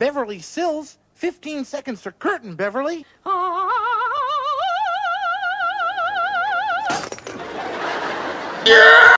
Beverly Sills. 15 seconds to curtain, Beverly. Yeah!